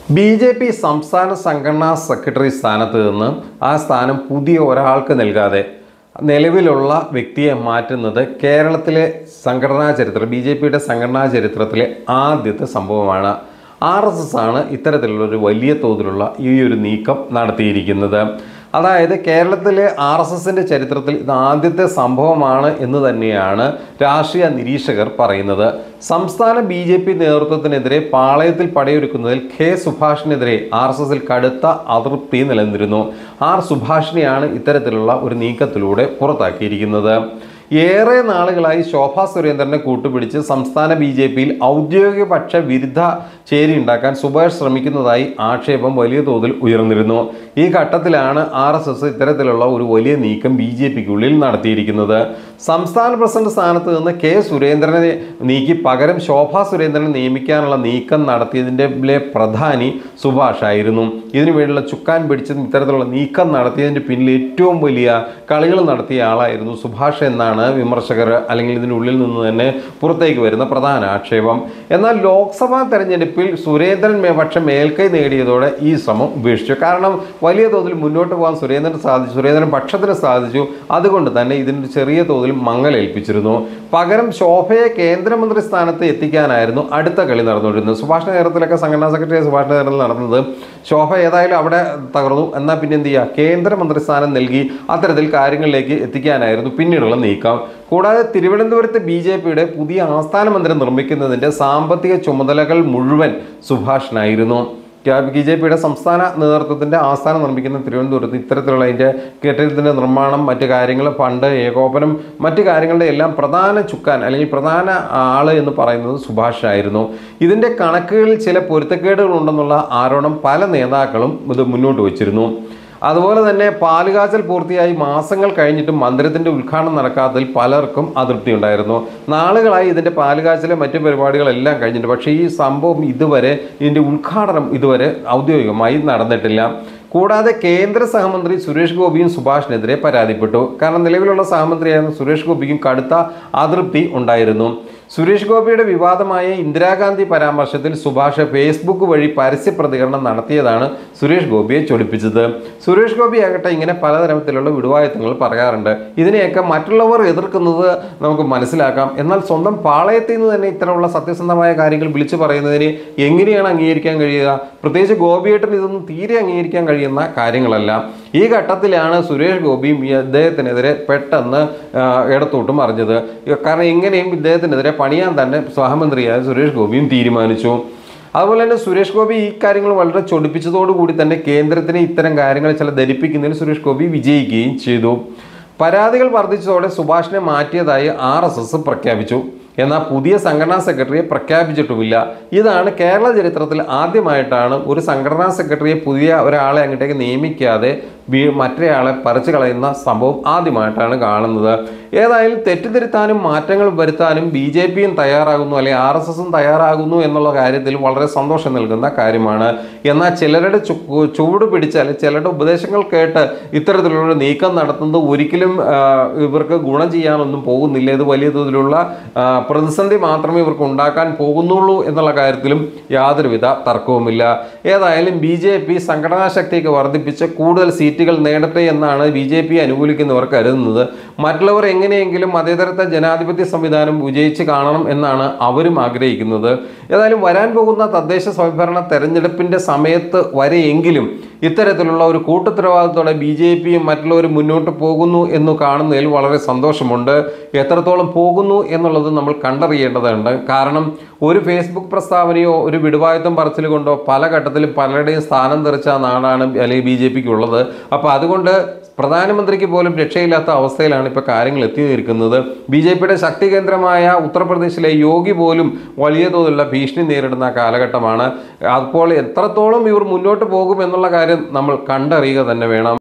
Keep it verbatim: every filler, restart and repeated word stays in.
B J P സംസ്ഥാന സംഘടനാ secretary സ്ഥാനത്ത് നിന്ന് ആ സ്ഥാനം പുതിയ ഒരാൾക്ക് നൽകാതെ നിലവിലുള്ള വ്യക്തിയെ മാറ്റുന്നത് കേരളത്തിലെ സംഘടനാ ചരിത്രം ബി ജെ പിയുടെ സംഘടനാ ചരിത്രത്തിലെ ആദ്യത്തെ സംഭവമാണ്. ആർ എസ് എസ് ആണ് ഇത്തരത്തിലുള്ളൊരു വലിയ തോതിലുള്ള ഈ ഒരു നീക്കം നടത്തിയിരിക്കുന്നത്. അതായത് കേരളത്തിലെ ആർ എസ് എസിൻ്റെ ചരിത്രത്തിൽ ഇത് ആദ്യത്തെ സംഭവമാണ് എന്ന് തന്നെയാണ് രാഷ്ട്രീയ നിരീക്ഷകർ പറയുന്നത്. സംസ്ഥാന ബി ജെ പി നേതൃത്വത്തിനെതിരെ പാളയത്തിൽ പടയൊരുക്കുന്നതിൽ കെ സുഭാഷിനെതിരെ ആർ എസ് എസിൽ കടുത്ത അതൃപ്തി നിലനിന്നിരുന്നു. ആർ സുഭാഷിനെയാണ് ഇത്തരത്തിലുള്ള ഒരു നീക്കത്തിലൂടെ പുറത്താക്കിയിരിക്കുന്നത്. ഏറെ നാളുകളായി ശോഭാ സുരേന്ദ്രനെ കൂട്ടുപിടിച്ച് സംസ്ഥാന ബി ജെ പിയിൽ ഔദ്യോഗിക പക്ഷ വിരുദ്ധ ചേരി ഉണ്ടാക്കാൻ സുഭാഷ് ശ്രമിക്കുന്നതായി ആക്ഷേപം വലിയ തോതിൽ ഉയർന്നിരുന്നു. ഈ ഘട്ടത്തിലാണ് ആർ എസ് എസ് ഇത്തരത്തിലുള്ള ഒരു വലിയ നീക്കം ബി ജെ പിക്കുള്ളിൽ നടത്തിയിരിക്കുന്നത്. സംസ്ഥാന പ്രസിഡന്റ് സ്ഥാനത്ത് നിന്ന് കെ സുരേന്ദ്രനെ നീക്കി പകരം ശോഭാ സുരേന്ദ്രനെ നിയമിക്കാനുള്ള നീക്കം നടത്തിയതിൻ്റെ പ്രധാനി സുഭാഷ് ആയിരുന്നു. ഇതിനു വേണ്ടിയുള്ള ചുക്കാൻ പിടിച്ചതും ഇത്തരത്തിലുള്ള നീക്കം നടത്തിയതിൻ്റെ പിന്നിൽ ഏറ്റവും വലിയ കളികൾ നടത്തിയ ആളായിരുന്നു സുഭാഷ് എന്നാണ് വിമർശകർ അല്ലെങ്കിൽ ഇതിനുള്ളിൽ നിന്ന് തന്നെ പുറത്തേക്ക് വരുന്ന പ്രധാന ആക്ഷേപം. എന്നാൽ ലോക്സഭാ തെരഞ്ഞെടുപ്പിൽ സുരേന്ദ്രൻ പക്ഷം മേൽക്കൈ നേടിയതോടെ ഈ ശ്രമം ഉപേക്ഷിച്ചു. കാരണം വലിയ തോതിൽ മുന്നോട്ട് പോകാൻ സുരേന്ദ്രൻ സാധിച്ചു, സുരേന്ദ്രൻ പക്ഷത്തിന് സാധിച്ചു. അതുകൊണ്ട് തന്നെ ഇതിന് ചെറിയ തോതിൽ മങ്ങലേൽപ്പിച്ചിരുന്നു. പകരം ശോഭയെ കേന്ദ്രമന്ത്രി സ്ഥാനത്ത് എത്തിക്കാനായിരുന്നു അടുത്ത കളി നടന്നുകൊണ്ടിരുന്നത്. സുഭാഷിന്റെ നേതൃത്വത്തിലൊക്കെ സംഘടനാ സെക്രട്ടറി സുഭാഷിന്റെ നേതൃത്വത്തിൽ നടന്നത്. ശോഭ ഏതായാലും അവിടെ തകർന്നു, എന്നാൽ പിന്നെ എന്ത് ചെയ്യുക, കേന്ദ്രമന്ത്രി സ്ഥാനം നൽകി അത്തരത്തിൽ കാര്യങ്ങളിലേക്ക് എത്തിക്കാനായിരുന്നു പിന്നീടുള്ള നീക്കം. കൂടാതെ തിരുവനന്തപുരത്ത് ബി ജെ പിയുടെ പുതിയ ആസ്ഥാന മന്ദിരം നിർമ്മിക്കുന്നതിൻ്റെ സാമ്പത്തിക ചുമതലകൾ മുഴുവൻ സുഭാഷിനായിരുന്നു. ബി ജെ പിയുടെ സംസ്ഥാന നേതൃത്വത്തിൻ്റെ ആസ്ഥാനം നിർമ്മിക്കുന്ന തിരുവനന്തപുരത്ത് ഇത്തരത്തിലുള്ള അതിൻ്റെ കെട്ടിടത്തിൻ്റെ നിർമ്മാണം, മറ്റു കാര്യങ്ങൾ, ഫണ്ട്, ഏകോപനം, മറ്റു കാര്യങ്ങളുടെ എല്ലാം പ്രധാന ചുക്കാൻ അല്ലെങ്കിൽ പ്രധാന ആൾ എന്ന് പറയുന്നത് സുഭാഷ് ആയിരുന്നു. ഇതിൻ്റെ കണക്കുകളിൽ ചില പൊരുത്തക്കേടുകൾ ഉണ്ടെന്നുള്ള ആരോപണം പല നേതാക്കളും ഇത് മുന്നോട്ട് വച്ചിരുന്നു. അതുപോലെ തന്നെ പാലുകാച്ചൽ പൂർത്തിയായി മാസങ്ങൾ കഴിഞ്ഞിട്ടും മന്ദിരത്തിൻ്റെ ഉദ്ഘാടനം നടക്കാത്തതിൽ പലർക്കും അതൃപ്തി ഉണ്ടായിരുന്നു. നാളുകളായി ഇതിൻ്റെ പാലുകാച്ചലെ മറ്റു പരിപാടികളെല്ലാം കഴിഞ്ഞിട്ടുണ്ട്. പക്ഷേ ഈ സംഭവം ഇതുവരെ ഇതിൻ്റെ ഉദ്ഘാടനം ഇതുവരെ ഔദ്യോഗികമായി നടന്നിട്ടില്ല. കൂടാതെ കേന്ദ്ര സഹമന്ത്രി സുരേഷ് ഗോപിയും സുഭാഷിനെതിരെ പരാതിപ്പെട്ടു. കാരണം നിലവിലുള്ള സഹമന്ത്രിയായിരുന്ന സുരേഷ് ഗോപിക്കും കടുത്ത അതൃപ്തി ഉണ്ടായിരുന്നു. സുരേഷ് ഗോപിയുടെ വിവാദമായ ഇന്ദിരാഗാന്ധി പരാമർശത്തിൽ സുഭാഷ് ഫേസ്ബുക്ക് വഴി പരസ്യ പ്രതികരണം നടത്തിയതാണ് സുരേഷ് ഗോപിയെ ചൊടിപ്പിച്ചത്. സുരേഷ് ഗോപി ആകട്ടെ ഇങ്ങനെ പലതരത്തിലുള്ള വിടുവായത്തങ്ങൾ പറയാറുണ്ട്. ഇതിനെയൊക്കെ മറ്റുള്ളവർ എതിർക്കുന്നത് നമുക്ക് മനസ്സിലാക്കാം. എന്നാൽ സ്വന്തം പാളയത്തിൽ നിന്ന് തന്നെ ഇത്തരമുള്ള സത്യസന്ധമായ കാര്യങ്ങൾ വിളിച്ചു പറയുന്നതിന് എങ്ങനെയാണ് അംഗീകരിക്കാൻ കഴിയുക? പ്രത്യേകിച്ച് ഗോപിയേട്ടൻ ഇതൊന്നും തീരെ അംഗീകരിക്കാൻ കഴിയുന്ന കാര്യങ്ങളല്ല. ഈ ഘട്ടത്തിലാണ് സുരേഷ് ഗോപിയും ഈ അദ്ദേഹത്തിനെതിരെ പെട്ടെന്ന് ഇടത്തോട്ടും അറിഞ്ഞത്. കാരണം എങ്ങനെയും ഇദ്ദേഹത്തിനെതിരെ പണിയാൻ തന്നെ സഹമന്ത്രിയായ സുരേഷ് ഗോപിയും തീരുമാനിച്ചു. അതുപോലെ തന്നെ സുരേഷ് ഗോപി ഈ കാര്യങ്ങൾ വളരെ ചൊടിപ്പിച്ചതോടുകൂടി തന്നെ കേന്ദ്രത്തിന് ഇത്തരം കാര്യങ്ങൾ ചില ധരിപ്പിക്കുന്നതിൽ സുരേഷ് ഗോപി വിജയിക്കുകയും ചെയ്തു. പരാതികൾ വർദ്ധിച്ചതോടെ സുഭാഷിനെ മാറ്റിയതായി ആർ എസ് എസ് പ്രഖ്യാപിച്ചു. എന്നാൽ പുതിയ സംഘടനാ സെക്രട്ടറിയെ പ്രഖ്യാപിച്ചിട്ടുമില്ല. ഇതാണ് കേരള ചരിത്രത്തിൽ ആദ്യമായിട്ടാണ് ഒരു സംഘടനാ സെക്രട്ടറിയെ പുതിയ ഒരാളെ അങ്ങോട്ടേക്ക് നിയമിക്കാതെ മറ്റേയാളെ പറിച്ചു കളയുന്ന സംഭവം ആദ്യമായിട്ടാണ് കാണുന്നത്. ഏതായാലും തെറ്റിദ്ധരുത്താനും മാറ്റങ്ങൾ വരുത്താനും ബി ജെ പിയും തയ്യാറാകുന്നു, അല്ലെങ്കിൽ ആർ എസ് എസും തയ്യാറാകുന്നു എന്നുള്ള കാര്യത്തിൽ വളരെ സന്തോഷം നൽകുന്ന കാര്യമാണ്. എന്നാൽ ചിലരുടെ ചുവട് പിടിച്ചാൽ, ചിലരുടെ ഉപദേശങ്ങൾ കേട്ട് ഇത്തരത്തിലുള്ള നീക്കം നടത്തുന്നത് ഒരിക്കലും ഇവർക്ക് ഗുണം ചെയ്യാനൊന്നും പോകുന്നില്ല. ഇത് വലിയ തോതിലുള്ള പ്രതിസന്ധി മാത്രമേ ഇവർക്ക് ഉണ്ടാക്കാൻ പോകുന്നുള്ളൂ എന്നുള്ള കാര്യത്തിലും യാതൊരുവിധ തർക്കവുമില്ല. ഏതായാലും ബി ജെ പി സംഘടനാ ശക്തിയൊക്കെ വർദ്ധിപ്പിച്ച് കൂടുതൽ സീറ്റുകൾ നേടട്ടെ എന്നാണ് ബി ജെ പി അനുകൂലിക്കുന്നവർ കരുതുന്നത്. മറ്റുള്ളവർ എങ്ങനെയെങ്കിലും മതേതരത്വ ജനാധിപത്യ സംവിധാനം വിജയിച്ച് കാണണം എന്നാണ് അവരും ആഗ്രഹിക്കുന്നത്. ഏതായാലും വരാൻ പോകുന്ന തദ്ദേശ സ്വയംഭരണ തെരഞ്ഞെടുപ്പിൻ്റെ സമയത്ത് വരെയെങ്കിലും ഇത്തരത്തിലുള്ള ഒരു കൂട്ടുത്തരവാദിത്തോടെ ബി ജെ പിയും മറ്റുള്ളവരും മുന്നോട്ട് പോകുന്നു എന്ന് കാണുന്നതിൽ വളരെ സന്തോഷമുണ്ട്. എത്രത്തോളം പോകുന്നു എന്നുള്ളത് നമ്മൾ കണ്ടറിയേണ്ടതുണ്ട്. കാരണം ഒരു ഫേസ്ബുക്ക് പ്രസ്താവനയോ ഒരു വിടുവായത്വം പറച്ചിൽ കൊണ്ടോ പല ഘട്ടത്തിലും പലരുടെയും സ്ഥാനം തെറിച്ച നാടാണ് അല്ലെങ്കിൽ ബി ജെ പിക്ക് ഉള്ളത്. അപ്പോൾ അതുകൊണ്ട് പ്രധാനമന്ത്രിക്ക് പോലും രക്ഷയില്ലാത്ത അവസ്ഥയിലാണ് ഇപ്പോൾ കാര്യങ്ങൾ എത്തിയിരിക്കുന്നത്. ബി ജെ പിയുടെ ശക്തി കേന്ദ്രമായ ഉത്തർപ്രദേശിലെ യോഗി പോലും വലിയ തോതിലുള്ള ഭീഷണി നേരിടുന്ന കാലഘട്ടമാണ്. അപ്പോൾ എത്രത്തോളം ഇവർ മുന്നോട്ട് പോകും എന്നുള്ള കാര്യം നമ്മൾ കണ്ടറിയുക തന്നെ വേണം.